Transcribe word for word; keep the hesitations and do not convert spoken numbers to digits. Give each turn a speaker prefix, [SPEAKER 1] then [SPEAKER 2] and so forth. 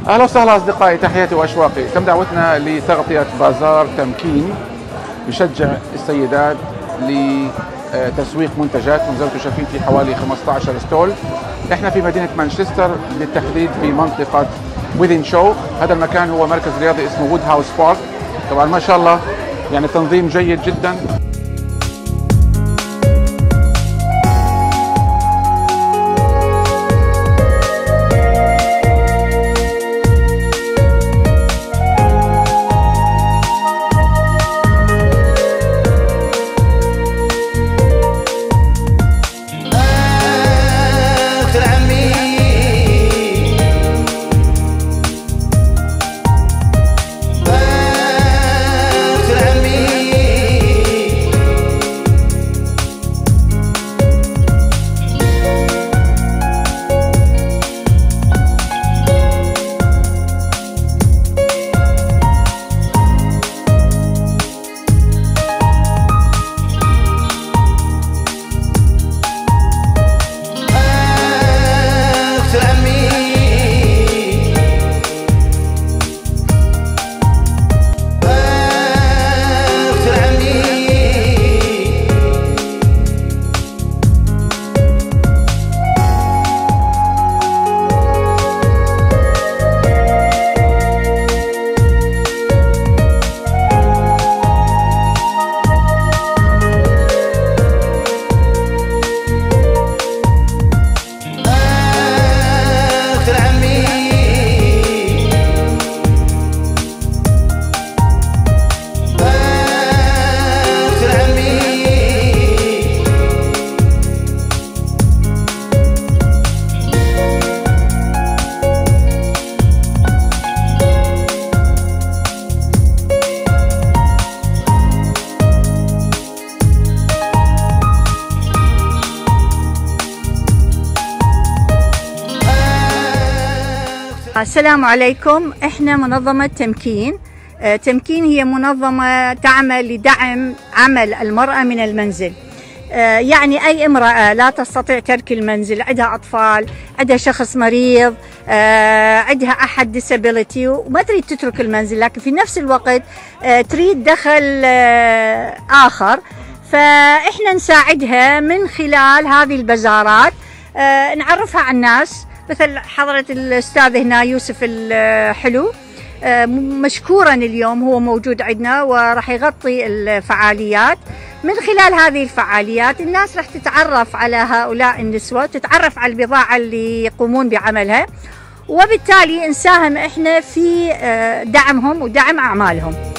[SPEAKER 1] أهلا وسهلا أصدقائي، تحياتي وأشواقي. تم دعوتنا لتغطية بازار تمكين يشجع السيدات لتسويق منتجات، وزي ما انتم شايفين في حوالي خمسة عشر ستول. احنا في مدينة مانشستر، بالتحديد في منطقة ويذن شو. هذا المكان هو مركز رياضي اسمه وود هاوس بارك. طبعا ما شاء الله يعني تنظيم جيد جدا.
[SPEAKER 2] السلام عليكم. احنا منظمة تمكين. تمكين هي منظمة تعمل لدعم عمل المرأة من المنزل. يعني أي امرأة لا تستطيع ترك المنزل، عندها أطفال، عندها شخص مريض، عندها أحد ديسابيليتي وما تريد تترك المنزل، لكن في نفس الوقت تريد دخل آخر، فإحنا نساعدها من خلال هذه البازارات، نعرفها على الناس. مثل حضرة الأستاذ هنا يوسف الحلو، مشكورا اليوم هو موجود عندنا وراح يغطي الفعاليات. من خلال هذه الفعاليات الناس راح تتعرف على هؤلاء النسوة، تتعرف على البضاعة اللي يقومون بعملها، وبالتالي نساهم احنا في دعمهم ودعم أعمالهم.